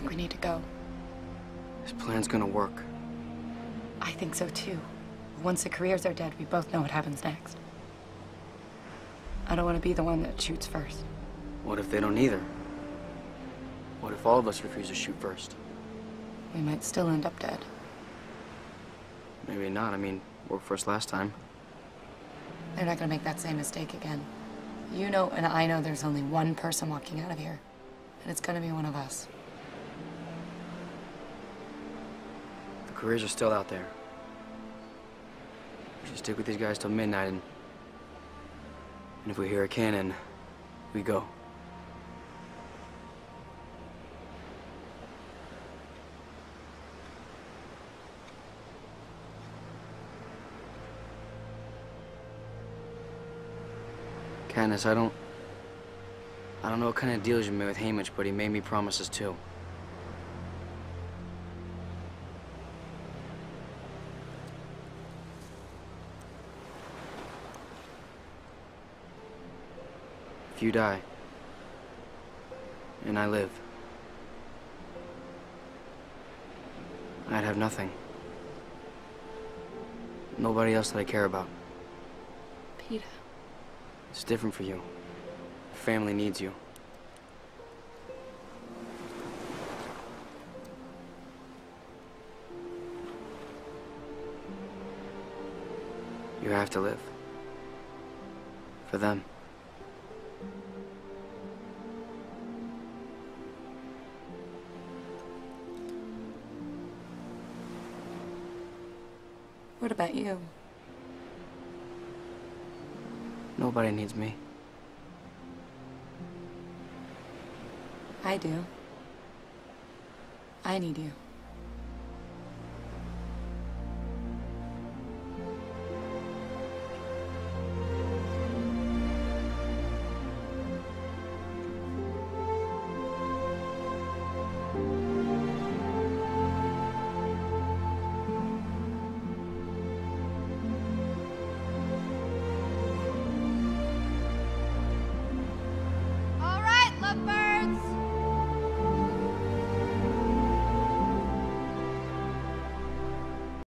think we need to go. This plan's gonna work. I think so too. Once the careers are dead, we both know what happens next. I don't want to be the one that shoots first. What if they don't either? What if all of us refuse to shoot first? We might still end up dead. Maybe not. I mean, worked first last time. They're not gonna make that same mistake again. You know and I know there's only one person walking out of here. And it's gonna be one of us. The careers are still out there. We should stick with these guys till midnight, and if we hear a cannon, we go. Katniss, I don't know what kind of deals you made with Haymitch, but he made me promises too. If you die, and I live, I'd have nothing. Nobody else that I care about. Peeta. It's different for you. Your family needs you. You have to live. For them. What about you? Nobody needs me. I do. I need you.